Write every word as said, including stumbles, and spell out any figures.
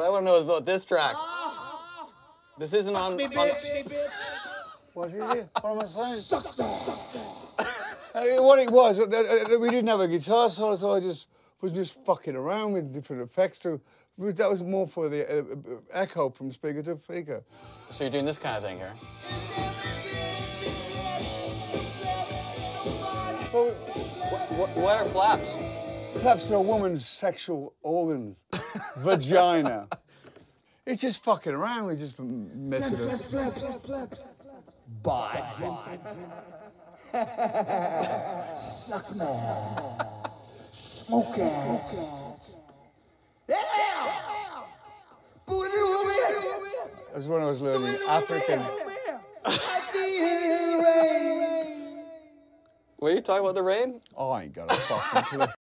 I want to know is about this track. This isn't on... Me, on... bitch. What is it? What am I saying? Suck that. Uh, what it was, uh, uh, we didn't have a guitar solo, so I just was just fucking around with different effects. So that was more for the uh, uh, echo from speaker to speaker. So you're doing this kind of thing here? Well, What, what are flaps? flaps are a woman's sexual organ, vagina. It's just fucking around, we just messing Flaps, it. flaps, flaps. Bod. Suck man. Smoke ass. Yeah! Booty it. That's when I was learning African. I see it in the rain. What are you talking about, the rain? I ain't got a fucking clue.